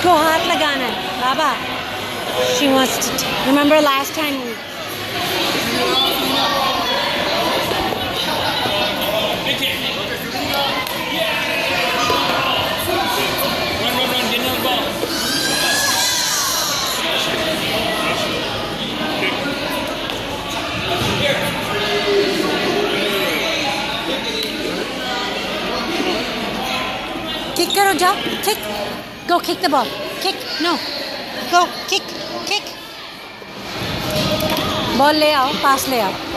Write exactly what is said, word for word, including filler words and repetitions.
इसको हाथ लगाना है बाबा. She wants to t remember last time we Run, run, run, get another ball. kick करो जाओ. Kick. Go kick the ball. Kick. No. Go kick. Kick. Ball ले आओ. Pass ले आओ.